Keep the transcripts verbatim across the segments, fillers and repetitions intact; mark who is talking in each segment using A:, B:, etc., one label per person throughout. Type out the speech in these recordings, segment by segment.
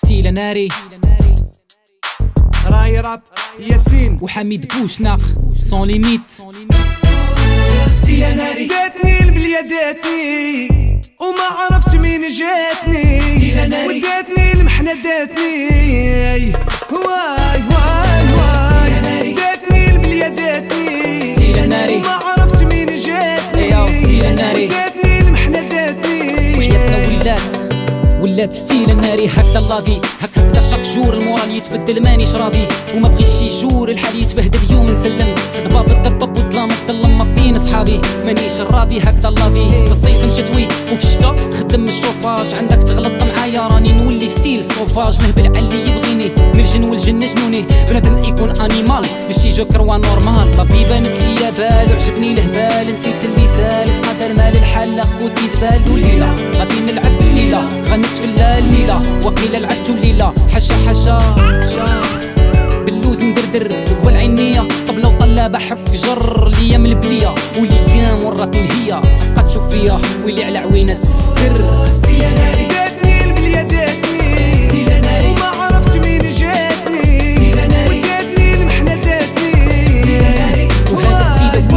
A: ستيل ناري
B: راي راب ياسين
A: وحميد بوشناق سون ليميت.
B: ستيل ناري داتني البلية داتني وما عرفت مين جاتني، وداتني المحنة داتني واي واي واي داتني البلية داتني
A: ستيل ناري
B: وما عرفت مين جاتني، وداتني المحنة داتني
A: وحياتنا ولات ولات ستيل ناري. هكذا لافي هك هكذا شاك جور المورال يتبدل مانيش راضي وما بغيتش يجور الحال يتبهدل يوم نسلم ضباب الضباب والظلام الظلم ما بين صحابي مانيش الرابي. هكذا لافي في الصيف مشتوي وفي الشتا خدم الشوفاج عندك تغلط معايا راني نولي ستيل سوفاج نهبل على اللي يبغيني من الجن والجن جنوني بنادم يكون انيمال باش يجو كروا نورمال. لافي بانت ليا بال وعجبني الهبال نسيت اللي سالت قدر مال الحال خوتي تبال وليله غادي نلعب الليله غنت في الليله وقيل لعبت الليله حشا حشا باللوز مدردر قبل عينيا طبله وطلابه حك جر ليا من البليه وليام وراتني الهيه قد تشوف فيا ويلي على عوينه تستر.
B: ستيل ناري داتني البليه داتني ستيل ناري وما عرفت مين جاتني، وداتني المحنه داتني ستيل ناري
A: وهذا السيد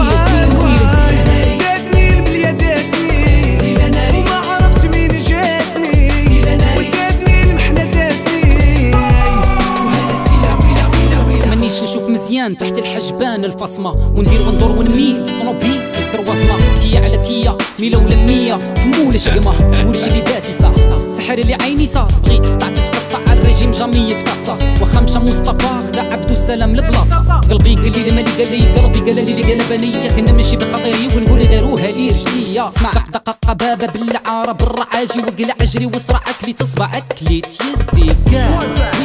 B: ويلي داتني البليه داتني ستيل ناري وما عرفت مين جاتني، وداتني المحنه داتني وهذا ستيل ويلا ويلا ويلا
A: مانيش نشوف مزيان تحت الحجبان الفصمه وندير وندور ونميل طوموبيل الكرواسمه كيا على كيا ميله ولا مية في مول شقمه ورش اللي داتي صح سحر اللي عيني صاص بغيت تقطع تتقطع الرجيم جامي يتكسر واخا مشى مصطفى خدا عبدو السلام لبلاصه قلبي قال لي المالي قال لي قلبي قال لي اللي قلبانيه كنا ماشي بخاطري ونقول داروها لي رجليا اسمع دقدقه بابا بالعاره بالرعاجي وقلع اجري وصرع اكلي تصبع اكليت يدي كاع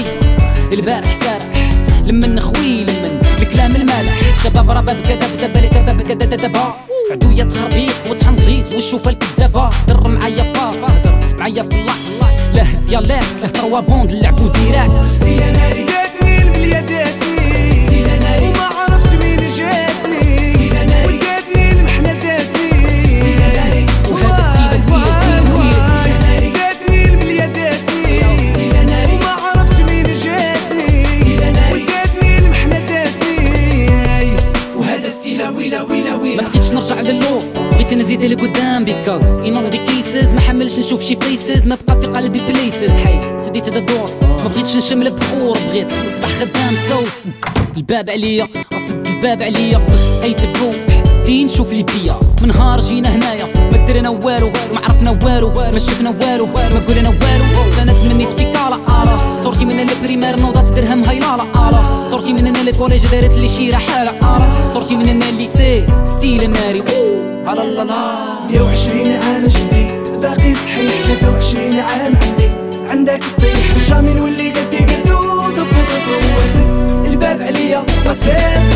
A: البارح سارح لمن نخوي لمن الكلام المالح شباب رباب كذا بتبالي كذا كذا دبا عدوية تخربيق وتحنزيز والشوفة الكذابة در معايا باص معايا في اللاكس لا هديا لا لا تروا بوند نلعبو ديراكت.
B: ستيل ناري داتني البلية داتني ستيل ناري وما عرفت مين جاتني، وداتني المحنة داتني ستيل ناري
A: وهذا السيد
B: البيض داتني البلية داتني ستيل ناري وما عرفت مين جاتني، وداتني المحنة داتني وهذا ستيل ويلا ويلا ويلا.
A: ما بغيتش نرجع للور بغيت نزيد لقدام بيكاز ان دي كيسز ما حملش نشوف شي فيسز ما بقى في قلبي بليسز حي سديت هذا الدور ما بغيتش نشمل بخور بغيت نصبح خدام سوس الباب عليا اصد الباب عليا اي تبو لي نشوف لي بيا من نهار جينا هنايا ما درنا والو ما عرفنا والو ما شفنا والو ما قولنا والو انا تمنيت بيك على الا صورتي من البريمير نوضات درهم هايلالا الا صورتي من الكوليج دارت لي شي رحاله الا صورتي من الليسي ستيل ناري على الله لا
B: مية وعشرين عام جدي باقي صحيح ثلاثة وعشرين عام عندي عندك الطيح الجامي نولي قدي قدو طفو طفو وزد الباب عليا بسيط